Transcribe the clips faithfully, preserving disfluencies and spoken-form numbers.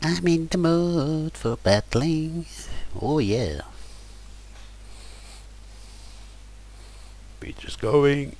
I'm in the mood for battling. Oh yeah. Beat is going.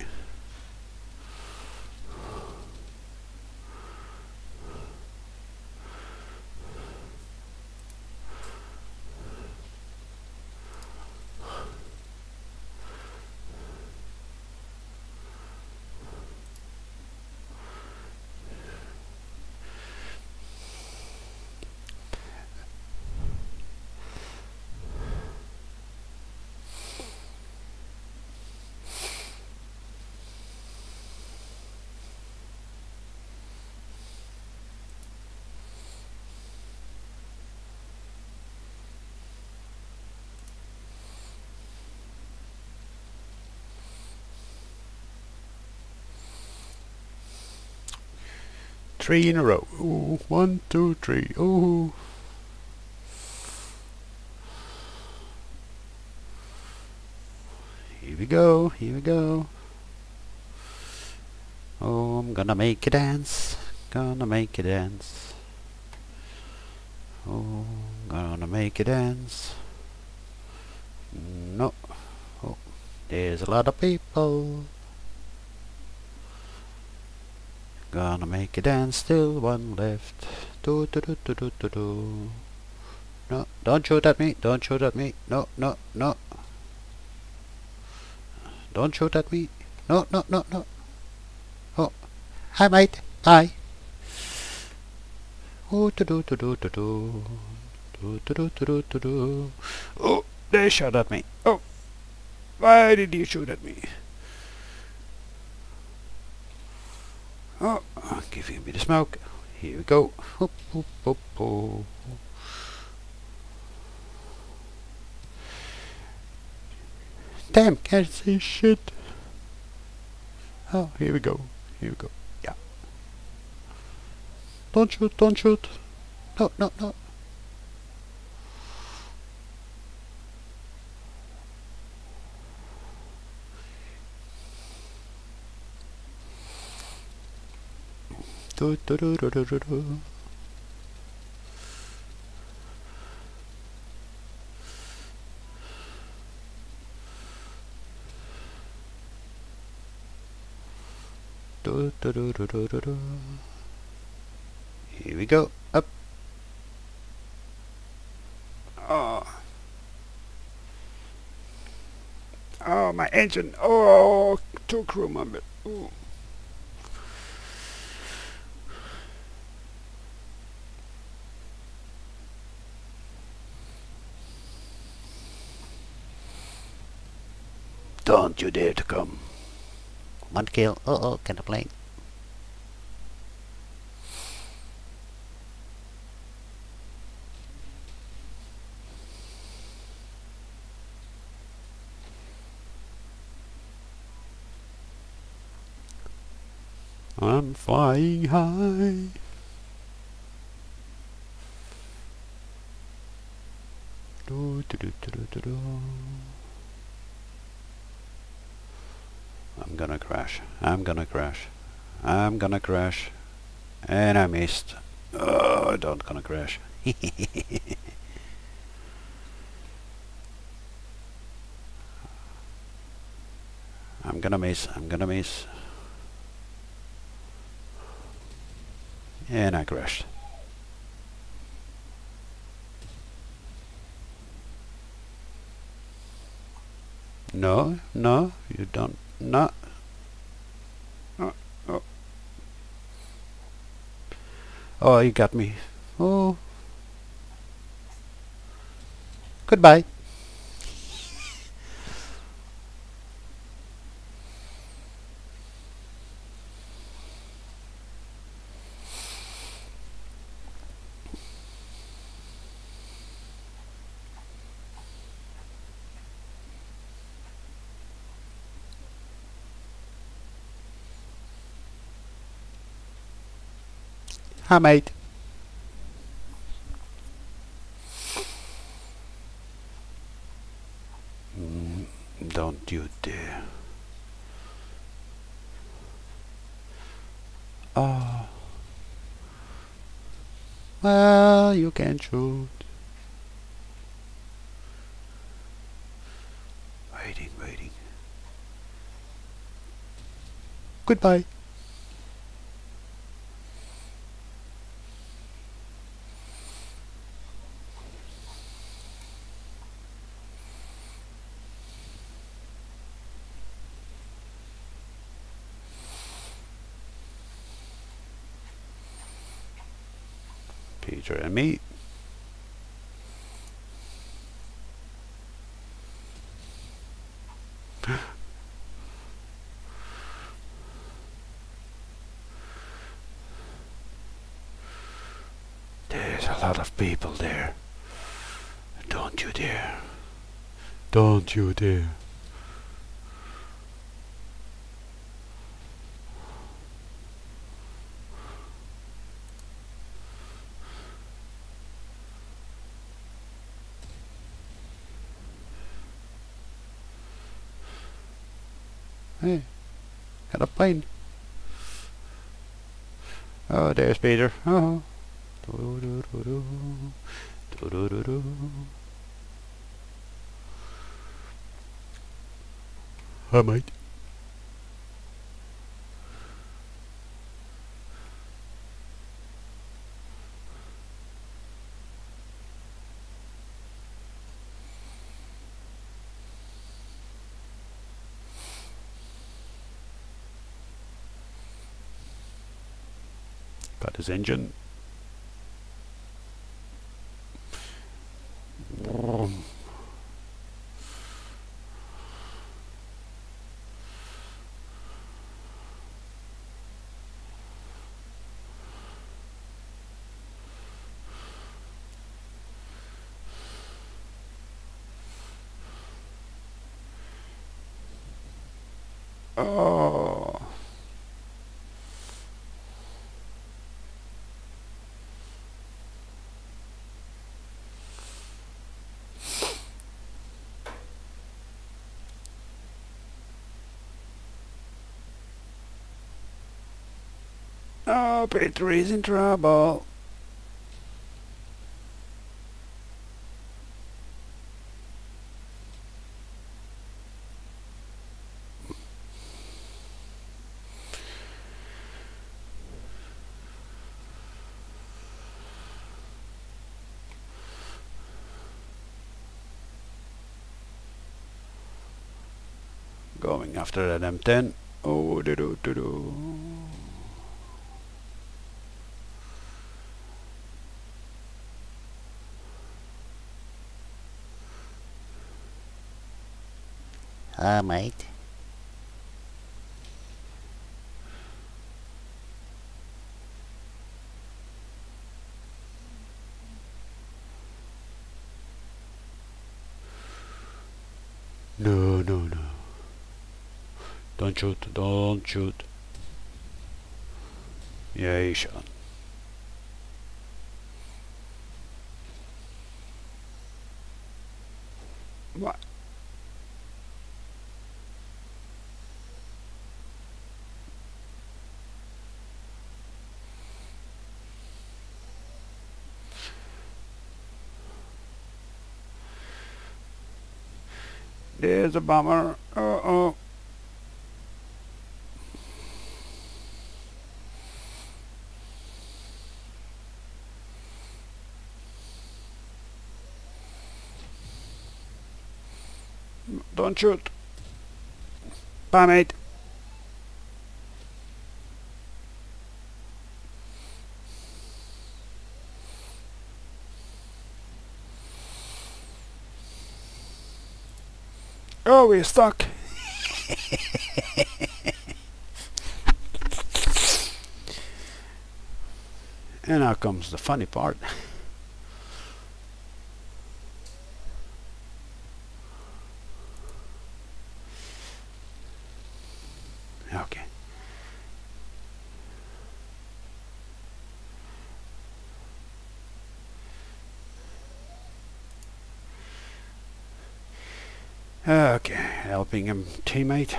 Three in a row. Ooh, one, two, three. Ooh. Here we go, here we go. Oh, I'm gonna make you dance. Gonna make you dance. Oh, gonna make you dance. No. Oh, there's a lot of people. Gonna make you dance, still one left. Do do do do do do do. No, don't shoot at me, don't shoot at me. No, no, no. Don't shoot at me. No, no, no, no. Oh, hi mate, bye. Oh, do do do do do do. Do do do do do do. Oh, they shot at me. Oh, why did you shoot at me? Oh, giving me the smoke. Here we go. Hoop, hoop, hoop, hoop. Damn, can't see shit. Oh, here we go. Here we go. Yeah. Don't shoot, don't shoot. No, no, no. Do do do do do do do. Do do do do do do do. Here we go. Up. Oh. Oh, my engine. Oh, two crew members. Ooh. Don't you dare to come. One kill. Uh oh, can I play? I'm flying high. Do, do, do, do, do, do. I'm gonna crash. I'm gonna crash. I'm gonna crash. And I missed. Oh, I don't gonna crash. I'm gonna miss. I'm gonna miss. And I crashed. No, no, you don't. No. Oh, oh. Oh, you got me. Oh. Goodbye. Hi, mate. Mm, don't you dare. Oh. Well, you can shoot. Waiting, waiting. Goodbye. Peter and me. There's a lot of people there. Don't you dare. Don't you dare. Hey, got a plane. Oh, there's Peter. Oh. Do, do, do, do. Do, do, do, do. Hi, mate. Got his engine. Oh. Oh, Peter is in trouble. Going after that M ten. Oh, do do do do. Hi, mate. No, no, no. Don't shoot, don't shoot. Yeah, he shot. What? There's a bomber. Uh-oh. Don't shoot. Bye, mate. Oh, we're stuck. And now comes the funny part. Okay. Okay, helping him teammate.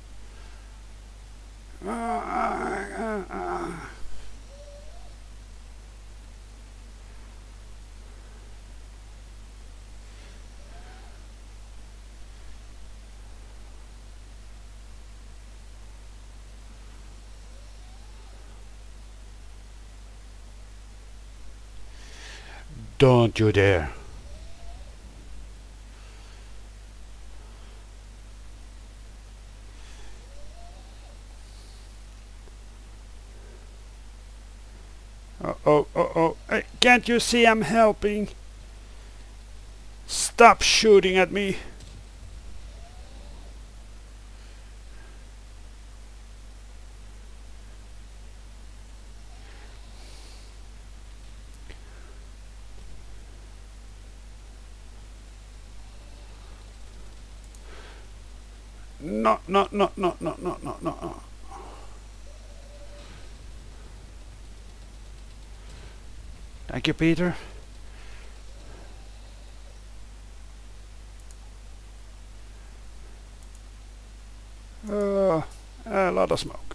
Uh, uh, uh, uh. Don't you dare. Uh oh, uh oh. Hey, can't you see I'm helping? Stop shooting at me. No, no, no, no, no, no, no, no. Thank you, Peter. Uh, a lot of smoke.